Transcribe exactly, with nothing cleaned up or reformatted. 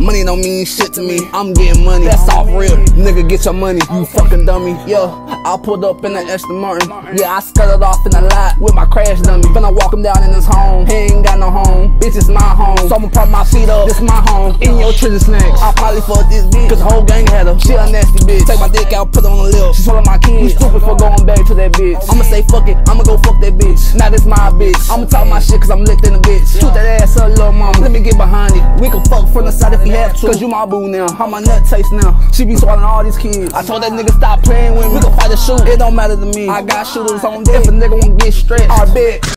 Money don't mean shit to me. I'm getting money, that's off real. Nigga, get your money, you fucking dummy. Yeah, I pulled up in the Aston Martin. Yeah, I scuttled off in the lot with my crash dummy. Finna walk him down in his home. He ain't got no home, bitch, it's my home. So I'ma prop my feet up, this my home. In your treasure snacks, I'll probably fuck this bitch, cause the whole gang had her. She a nasty bitch. Take my dick out, put it on the lip. She swallow my kids. We stupid for going back to that bitch. I'ma say fuck it, I'ma go fuck that bitch. Now this my bitch. I'ma talk my shit cause I'm licked in the bitch. Shoot that ass up, little mama. Let me get behind it. We can fuck from the side if we have to. Cause you my boo now. How my nut taste now. She be swallowing all these kids. I told that nigga stop playing with me. We can fight a shoot. It don't matter to me. I got shooters on deck. If a nigga wanna get stretched, I bet.